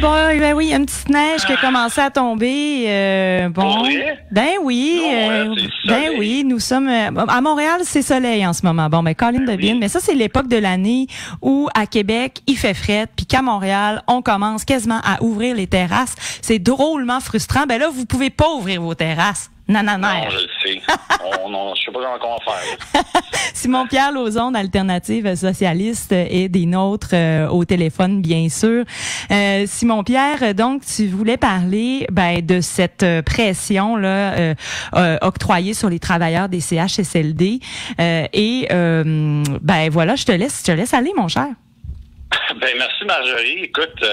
ben oui, il y a une petite neige qui a commencé à tomber. Bon, ben oui, ben oui, nous sommes à Montréal, c'est soleil en ce moment. Bon, ben Colin de Bin, mais ça c'est l'époque de l'année où à Québec il fait fret, puis qu'à Montréal on commence quasiment à ouvrir les terrasses. C'est drôlement frustrant. Ben là, vous pouvez pas ouvrir vos terrasses. Non, je le sais. Je sais pas comment on va faire. Simon-Pierre Lauzon, Alternative socialiste, et des nôtres au téléphone, bien sûr. Simon-Pierre, donc, tu voulais parler de cette pression là octroyée sur les travailleurs des CHSLD. Voilà, je te laisse aller, mon cher. Merci, Marjorie. Écoute,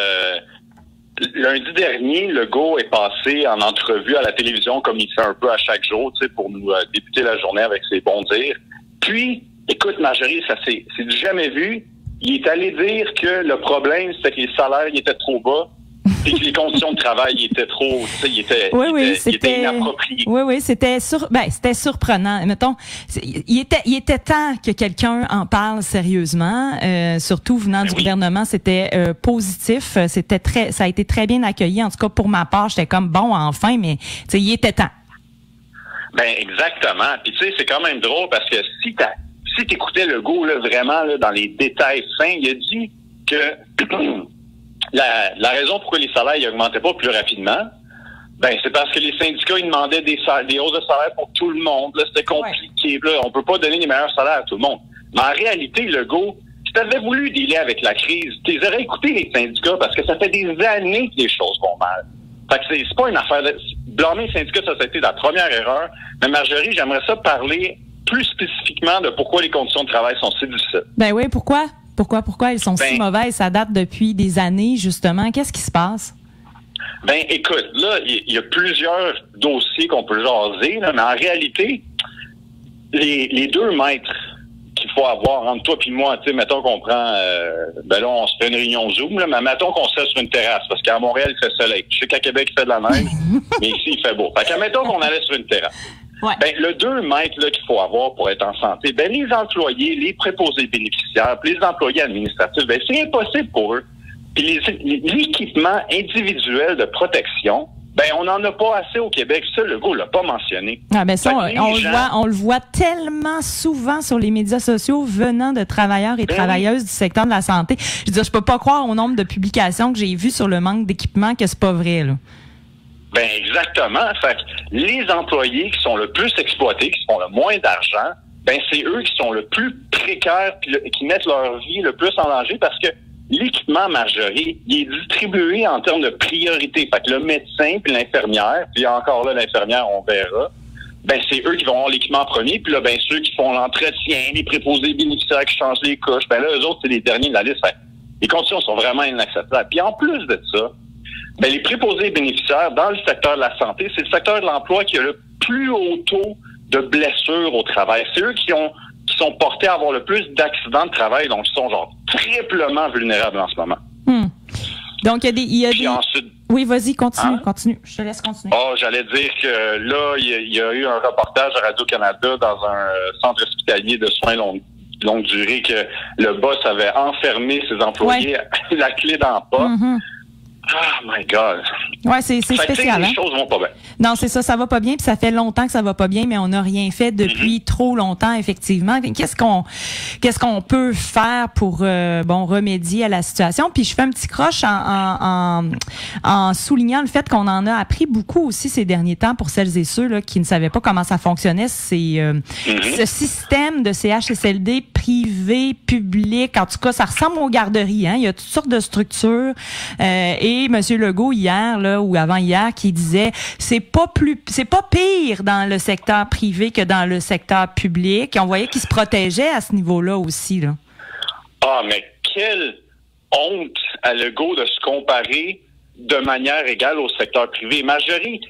lundi dernier, Legault est passé en entrevue à la télévision comme il fait un peu à chaque jour, tu sais, pour nous débuter la journée avec ses bons dires. Puis, écoute, Marjorie, c'est du jamais vu. Il est allé dire que le problème, c'était que les salaires étaient trop bas et que les conditions de travail étaient trop, tu sais, c'était inapproprié. Oui, c'était surprenant. Mettons, il était temps que quelqu'un en parle sérieusement, surtout venant du gouvernement, c'était positif, ça a été très bien accueilli. En tout cas, pour ma part, j'étais comme bon, enfin, mais tu sais, il était temps. Exactement. Puis tu sais, c'est quand même drôle parce que si t'écoutais Legault là, vraiment là, dans les détails fins, il a dit que la raison pourquoi les salaires augmentaient pas plus rapidement, c'est parce que les syndicats ils demandaient des hausses de salaire pour tout le monde. Là, c'était compliqué. Là, on peut pas donner les meilleurs salaires à tout le monde. Mais en réalité, Legault, si tu avais voulu dealer avec la crise, tu aurais écouté les syndicats parce que ça fait des années que les choses vont mal. Fait que c'est pas une affaire de blâmer les syndicats, ça a été la première erreur. Mais Marjorie, j'aimerais ça parler plus spécifiquement de pourquoi les conditions de travail sont si difficiles. Ben oui, pourquoi? Pourquoi elles sont si mauvaises? Ça date depuis des années, justement. Qu'est-ce qui se passe? Écoute, là, il y a plusieurs dossiers qu'on peut jaser, là, mais en réalité, les 2 mètres qu'il faut avoir entre toi et moi, tu sais, mettons qu'on prend, là, on se fait une réunion Zoom, là, mais mettons qu'on serait sur une terrasse, parce qu'à Montréal, il fait soleil. Je sais qu'à Québec, il fait de la neige, mais ici, il fait beau. Fait que, mettons qu'on allait sur une terrasse. Ouais. Le 2 mètres là, qu'il faut avoir pour être en santé, les employés, les préposés bénéficiaires, puis les employés administratifs, c'est impossible pour eux. Puis l'équipement individuel de protection, on n'en a pas assez au Québec. Ça, Legault l'a pas mentionné. Ça, on le voit tellement souvent sur les médias sociaux venant de travailleurs et travailleuses du secteur de la santé. Je veux dire, je peux pas croire au nombre de publications que j'ai vues sur le manque d'équipement que c'est pas vrai, là. Exactement. Fait que les employés qui sont le plus exploités, qui font le moins d'argent, c'est eux qui sont le plus précaires puis qui mettent leur vie le plus en danger parce que l'équipement, Marjorie, il est distribué en termes de priorité. Fait que le médecin puis l'infirmière, puis encore là, l'infirmière, on verra, c'est eux qui vont avoir l'équipement en premier, puis là, ceux qui font l'entretien, les préposés bénéficiaires qui changent les couches, eux autres, c'est les derniers de la liste. Fait, les conditions sont vraiment inacceptables. Puis en plus de ça, les préposés bénéficiaires dans le secteur de la santé, c'est le secteur de l'emploi qui a le plus haut taux de blessures au travail. C'est eux qui sont portés à avoir le plus d'accidents de travail, donc ils sont triplement vulnérables en ce moment. Donc il y a des... Ensuite, oui, vas-y, continue. Je te laisse continuer. J'allais dire que là, il y a eu un reportage à Radio-Canada dans un centre hospitalier de soins longue durée que le boss avait enfermé ses employés à la clé dans la porte. Oh my God. Ouais, c'est spécial. Les choses vont pas bien. Non, c'est ça va pas bien, puis ça fait longtemps que ça va pas bien, mais on n'a rien fait depuis trop longtemps, effectivement. Qu'est-ce qu'on peut faire pour remédier à la situation? Puis je fais un petit croche en soulignant le fait qu'on en a appris beaucoup aussi ces derniers temps pour celles et ceux là qui ne savaient pas comment ça fonctionnait. C'est ce système de CHSLD privé, public. En tout cas, ça ressemble aux garderies. Il y a toutes sortes de structures. Et M. Legault hier là ou avant-hier qui disait c'est pas pire dans le secteur privé que dans le secteur public. Et on voyait qu'il se protégeait à ce niveau-là aussi là. Mais quelle honte à Legault de se comparer de manière égale au secteur privé. Marjorie,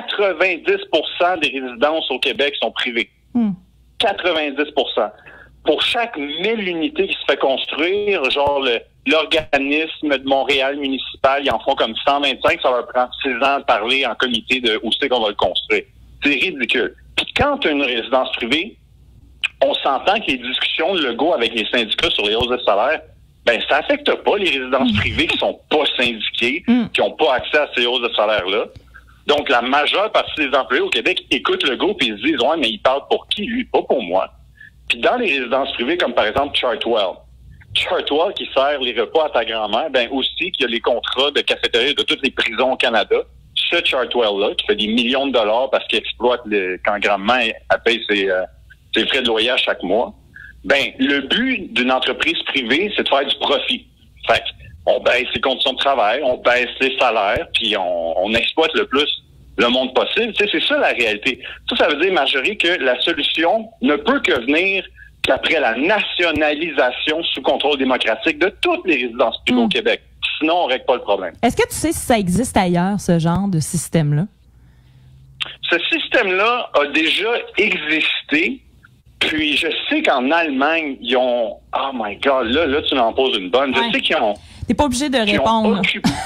90% des résidences au Québec sont privées. 90%. Pour chaque 1000 unités qui se fait construire, l'organisme de Montréal municipal, ils en font comme 125, ça leur prend 6 ans de parler en comité de où c'est qu'on va le construire. C'est ridicule. Puis quand tu as une résidence privée, on s'entend que les discussions de Legault avec les syndicats sur les hausses de salaire, ben ça affecte pas les résidences privées qui sont pas syndiquées, qui n'ont pas accès à ces hausses de salaire-là. Donc, la majeure partie des employés au Québec écoutent le groupe et ils se disent « Ouais, mais il parle pour qui, lui? Pas pour moi. » Puis dans les résidences privées, comme par exemple Chartwell qui sert les repas à ta grand-mère, ben aussi qu'il y a les contrats de cafétéria de toutes les prisons au Canada. Ce Chartwell-là, qui fait des millions de dollars parce qu'il exploite quand grand-mère paye ses frais de loyer à chaque mois, ben le but d'une entreprise privée, c'est de faire du profit. Fait on baisse les conditions de travail, on baisse les salaires, puis on exploite le plus le monde possible. Tu sais, c'est ça la réalité. Ça veut dire, Marjorie, que la solution ne peut que venir qu'après la nationalisation sous contrôle démocratique de toutes les résidences privées au Québec. Sinon, on ne règle pas le problème. Est-ce que tu sais si ça existe ailleurs, ce genre de système-là? Ce système-là a déjà existé. Puis, je sais qu'en Allemagne, ils ont... Oh my God, là tu m'en poses une bonne. Je sais qu'ils ont... T'es pas obligé de répondre.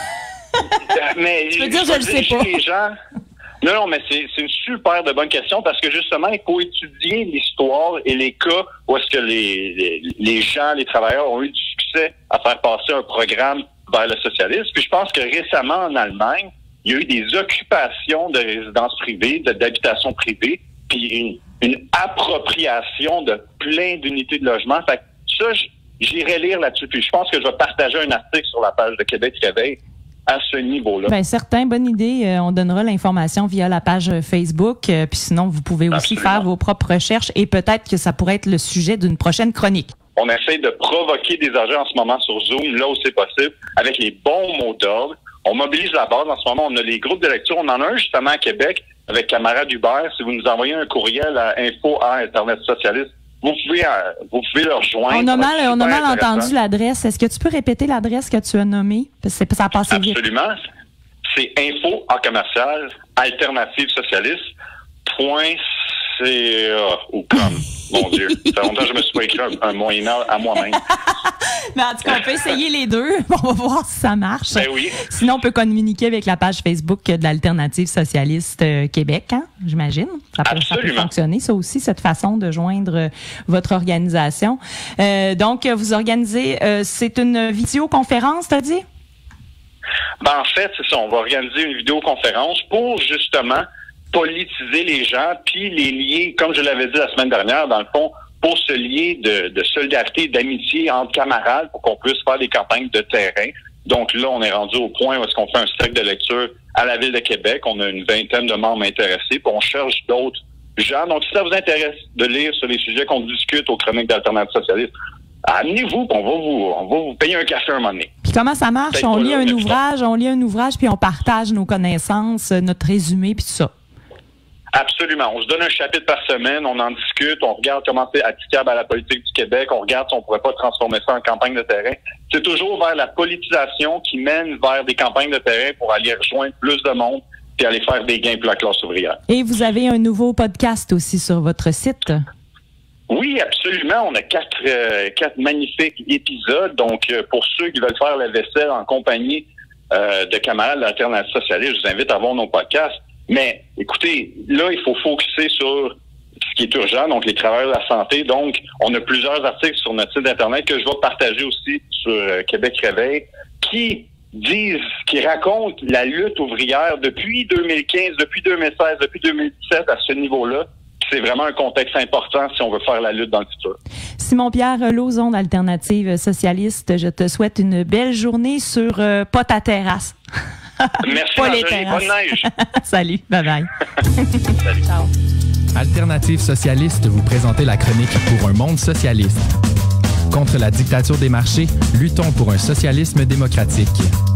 Mais je veux dire, je le sais pas. Les gens... Non, mais c'est une super de bonne question parce que justement, il faut étudier l'histoire et les cas où est-ce que les gens, les travailleurs ont eu du succès à faire passer un programme vers le socialisme. Puis je pense que récemment, en Allemagne, il y a eu des occupations de résidences privées, d'habitations privées, puis une appropriation de plein d'unités de logement. Fait que ça, j'irai lire là-dessus. Puis je pense que je vais partager un article sur la page de Québec Réveil à ce niveau-là. Bien, certain, bonne idée. On donnera l'information via la page Facebook. Puis sinon, vous pouvez aussi faire vos propres recherches et peut-être que ça pourrait être le sujet d'une prochaine chronique. On essaie de provoquer des agents en ce moment sur Zoom, là où c'est possible, avec les bons mots d'ordre. On mobilise la base. En ce moment, on a les groupes de lecture. On en a un justement à Québec avec Camarade Hubert. Si vous nous envoyez un courriel à info@Internet Socialiste, vous pouvez leur rejoindre. On a mal entendu l'adresse. Est-ce que tu peux répéter l'adresse que tu as nommée? Parce que ça a passé vite. Absolument. C'est info@alternativesocialiste.ca ou comme. Mon Dieu. Ça fait longtemps que je me suis pas écrit un moyen à moi-même. Mais en tout cas, on peut essayer les deux. On va voir si ça marche. Ben oui. Sinon, on peut communiquer avec la page Facebook de l'Alternative Socialiste Québec, hein, j'imagine. Ça peut fonctionner, ça aussi, cette façon de joindre votre organisation. Donc, vous organisez, c'est une vidéoconférence, t'as dit? Ben, en fait, c'est ça. On va organiser une vidéoconférence pour justement politiser les gens, puis les lier, comme je l'avais dit la semaine dernière, dans le fond, pour se lier de solidarité, d'amitié entre camarades, pour qu'on puisse faire des campagnes de terrain. Donc là, on est rendu au point où est-ce qu'on fait un cercle de lecture à la Ville de Québec. On a une vingtaine de membres intéressés, puis on cherche d'autres gens. Donc, si ça vous intéresse de lire sur les sujets qu'on discute aux chroniques d'Alternative Socialiste, amenez-vous, puis on va vous payer un café un moment donné. Puis comment ça marche? On lit un ouvrage, puis on partage nos connaissances, notre résumé, puis tout ça. Absolument. On se donne un chapitre par semaine, on en discute, on regarde comment c'est applicable à la politique du Québec, on regarde si on pourrait pas transformer ça en campagne de terrain. C'est toujours vers la politisation qui mène vers des campagnes de terrain pour aller rejoindre plus de monde puis aller faire des gains pour la classe ouvrière. Et vous avez un nouveau podcast aussi sur votre site? Oui, absolument. On a quatre magnifiques épisodes. Donc, pour ceux qui veulent faire la vaisselle en compagnie de camarades de l'Alternative Socialiste, je vous invite à voir nos podcasts. Mais écoutez, là, il faut focuser sur ce qui est urgent, donc les travailleurs de la santé. Donc, on a plusieurs articles sur notre site Internet que je vais partager aussi sur Québec Réveil qui racontent la lutte ouvrière depuis 2015, depuis 2016, depuis 2017 à ce niveau-là. C'est vraiment un contexte important si on veut faire la lutte dans le futur. Simon-Pierre Lauzon d'Alternative Socialiste, je te souhaite une belle journée sur pas ta terrasse. Merci, Marjorie. Bonne neige. Salut, bye-bye. Salut. Ciao. Alternative Socialiste vous présentez la chronique pour un monde socialiste. Contre la dictature des marchés, luttons pour un socialisme démocratique.